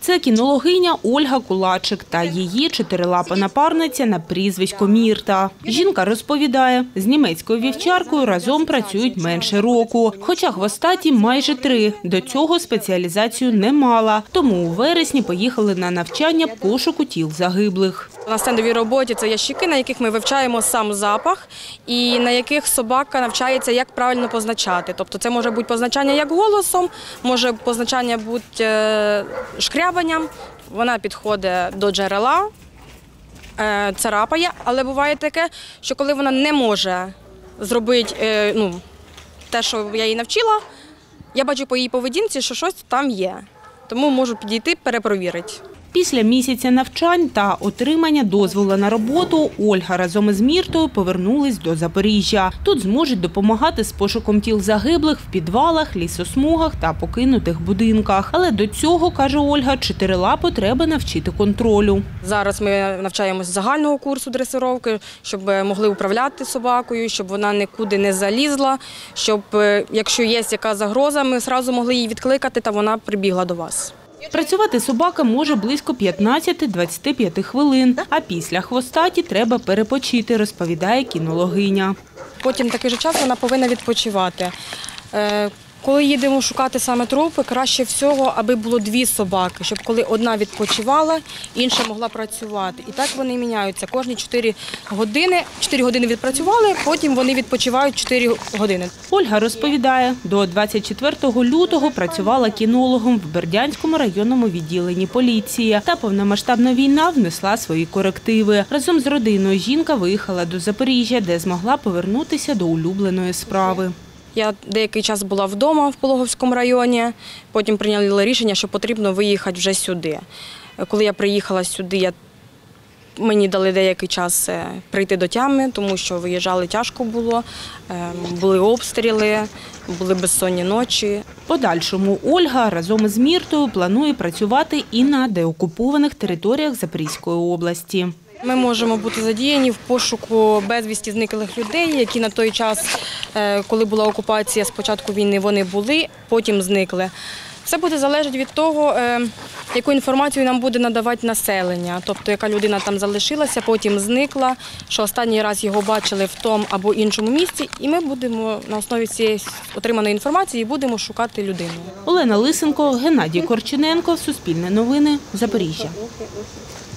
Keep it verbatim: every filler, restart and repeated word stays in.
Це кінологиня Ольга Кулачик та її чотирилапа напарниця на прізвисько Мірта. Жінка розповідає, з німецькою вівчаркою разом працюють менше року, хоча хвостаті майже три. До цього спеціалізацію не мала, тому у вересні поїхали на навчання пошуку тіл загиблих. На стендовій роботі це ящики, на яких ми вивчаємо сам запах і на яких собака навчається, як правильно позначати. Тобто це може бути позначання як голосом, може позначання бути шкрябанням. Вона підходить до джерела, царапає, але буває таке, що коли вона не може зробити ну, те, що я її навчила, я бачу по її поведінці, що щось там є. Тому можу підійти, перепровірити. Після місяця навчань та отримання дозволу на роботу Ольга разом із Міртою повернулись до Запоріжжя. Тут зможуть допомагати з пошуком тіл загиблих в підвалах, лісосмугах та покинутих будинках. Але до цього, каже Ольга, чотирилапу треба навчити контролю. Зараз ми навчаємося загального курсу дресировки, щоб могли управляти собакою, щоб вона нікуди не залізла, щоб, якщо є яка загроза, ми одразу могли її відкликати та вона прибігла до вас. Працювати собака може близько п'ятнадцяти-двадцяти п'яти хвилин, а після хвостаті треба перепочити, розповідає кінологиня. Потім такий же час вона повинна відпочивати. Коли їдемо шукати саме трупи, краще всього, аби було дві собаки, щоб коли одна відпочивала, інша могла працювати. І так вони міняються. Кожні чотири години, чотири години відпрацювали, потім вони відпочивають чотири години. Ольга розповідає, до двадцять четвертого лютого працювала кінологом в Бердянському районному відділенні поліції. Та повномасштабна війна внесла свої корективи. Разом з родиною жінка виїхала до Запоріжжя, де змогла повернутися до улюбленої справи. Я деякий час була вдома в Пологівському районі, потім прийняли рішення, що потрібно виїхати вже сюди. Коли я приїхала сюди, я, мені дали деякий час прийти до тями, тому що виїжджали тяжко було, були обстріли, були безсонні ночі. В подальшому Ольга разом із Міртою планує працювати і на деокупованих територіях Запорізької області. Ми можемо бути задіяні в пошуку безвісті зниклих людей, які на той час, коли була окупація, з початку війни вони були, потім зникли. Все буде залежати від того, яку інформацію нам буде надавати населення. Тобто, яка людина там залишилася, потім зникла, що останній раз його бачили в тому або іншому місці, і ми будемо на основі цієї отриманої інформації будемо шукати людину. Олена Лисенко, Геннадій Корчененко, Суспільне новини, Запоріжжя.